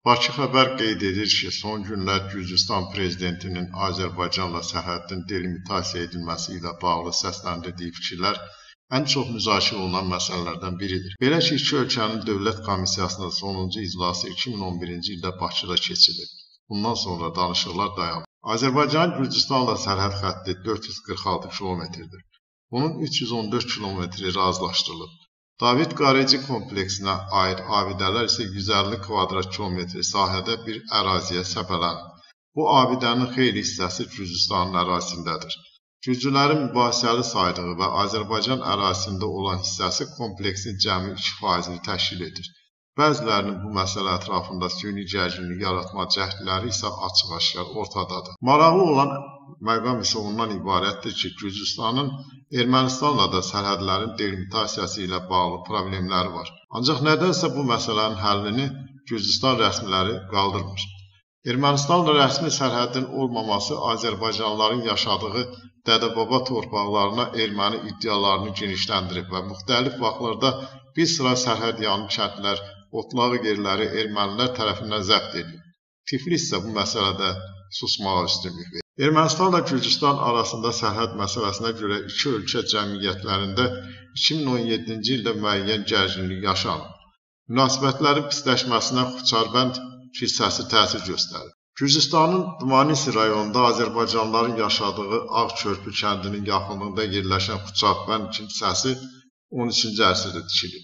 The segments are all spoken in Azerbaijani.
Bakı xəbər qeyd edir ki, son günlər Gürcüstan prezidentinin Azərbaycanla sərhədin delimitasiya edilməsi ilə bağlı səsləndirdiyi fikirlər ən çox müzakirə olunan məsələlərdən biridir. Belə ki, iki ölkənin Dövlət Komissiyasının sonuncu iclası 2011-ci ildə Bakıda keçirilib. Bundan sonra danışıqlar dayanıb. Azərbaycanın Gürcüstanla sərhəd xətti 446 kilometrdir. Bunun 314 kilometri razılaşdırılıb. David Qareci kompleksinə aid abidələr isə 150 kvadrat kilometr sahədə bir əraziyə səpələnib. Bu abidənin xeyli hissəsi Gürcüstanın ərazisindədir. Gürcülərin mübahisəli saydığı və Azərbaycan ərazisində olan hissəsi kompleksin cəmi 2%-ni təşkil edir. Bəzilərinin bu məsələ ətrafında süni gərginlik yaratma cəhdləri isə açıq-aşkar ortadadır. Maraqlı olan məqam isə ondan ibarətdir ki, Gürcüstanın Ermənistanla da sərhədlərin delimitasiyası ilə bağlı problemləri var. Ancaq nədənsə bu məsələnin həllini Gürcüstan rəsmiləri qaldırmır. Ermənistanla rəsmi sərhədin olmaması Azərbaycanlıların yaşadığı dədə-baba torpaqlarına erməni iddialarını genişləndirib və müxtəlif vaxtlarda bir sıra sərhəd yanı kəndlər, otlaq yerləri ermənilər tərəfindən zəbt edilib. Tiflis isə bu məsələdə susmağa üstünlük verir. Ermənistanla Gürcüstan arasında sərhəd məsələsinə görə iki ölkə cəmiyyətlərində 2017-ci ildə müəyyən gərginlik yaşanıb. Münasibətlərin pisləşməsinə Xuçarbənd kilsəsi təsir göstərir. Gürcüstanın Dmanisi rayonunda Azərbaycanlıların yaşadığı Ağkörpü kəndinin yaxınlığında yerləşən Xuçarbənd kilsəsi 13-cü əsrdə tikilib.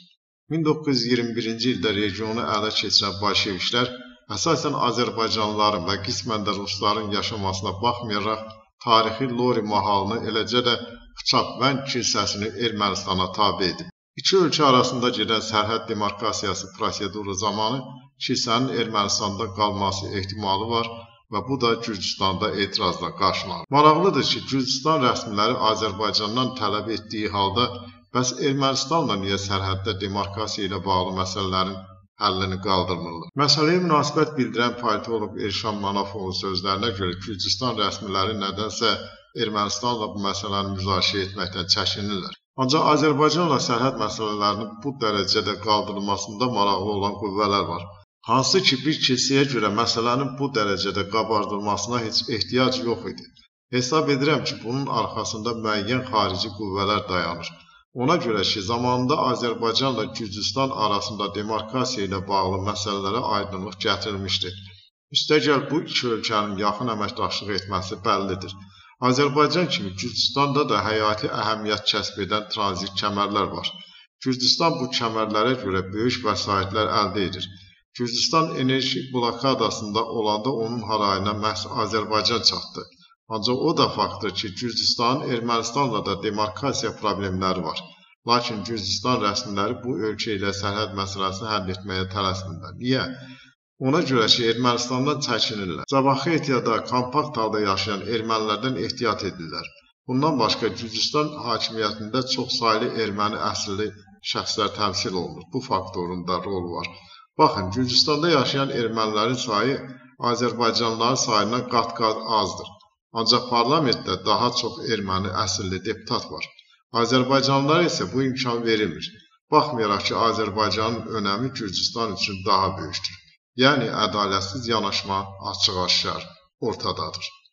1921-ci ildə regionu ələ keçirən bolşeviklər əsasən Azərbaycanlıların və qismən də rusların yaşamasına baxmayaraq tarixi Lori mahalını, eləcə də Xuçarbənd kilsəsini Ermənistana tabe edib. İki ölkə arasında gedən sərhəd demarkasiyası proseduru zamanı kilsənin Ermənistanda qalması ehtimalı var və bu da Gürcüstanda etirazla qarşılanır. Maraqlıdır ki, Gürcüstan rəsmiləri Azərbaycandan tələb etdiyi halda bəs Ermənistanla niyə sərhəddə demarkasiya ilə bağlı məsələlərin həllini qaldırmırlar? Məsələyə münasibət bildirən politoloq Elşan Manafovun sözlərinə görə Gürcüstan rəsmiləri nədənsə Ermənistanla bu məsələni müzakirə etməkdən çəkinirlər. Ancaq Azərbaycanla sərhəd məsələlərinin bu dərəcədə qaldırılmasında maraqlı olan qüvvələr var. Hansı ki, bir kilsəyə görə məsələnin bu dərəcədə qabardılmasına heç ehtiyac yox idi. Hesab edirəm ki, bunun arxasında müəyyən xarici qüvvələr dayanır. Ona görə ki, zamanında Azərbaycanla Gürcüstan arasında demarkasiya ilə bağlı məsələlərə aydınlıq gətirilmişdir. Üstəgəl bu iki ölkənin yaxın əməkdaşlıq etməsi bəllidir. Azərbaycan kimi Gürcüstanda da həyati əhəmiyyət kəsb edən tranzit kəmərlər var. Gürcüstan bu kəmərlərə görə böyük vəsaitlər əldə edir. Gürcüstan enerji blokadasında olanda onun harayına məhz Azərbaycan çatdı. Ancaq o da faktdır ki, Gürcüstanın Ermənistanla da demarkasiya problemləri var. Lakin Gürcüstan rəsmiləri bu ölkə ilə sərhəd məsələsini həll etməyə tələsmirlər. Niyə? Ona görə ki, Ermənistandan çəkinirlər. Zabaxetiyada kompakt halda yaşayan ermənilərdən ehtiyat edirlər. Bundan başqa Gürcüstan hakimiyyətində çox saylı erməni əsilli şəxslər təmsil olunur. Bu faktorun da rolu var. Baxın, Gürcüstanda yaşayan ermənilərin sayı Azərbaycanlıların sayından qat-qat azdır. Ancaq parlamentdə daha çox erməni əsilli deputat var. Azərbaycanlılara isə bu imkan verilmir. Baxmayaraq ki, Azərbaycanın önəmi Gürcüstan üçün daha böyükdür. Yəni, ədalətsiz yanaşma açıq-aşkar ortadadır.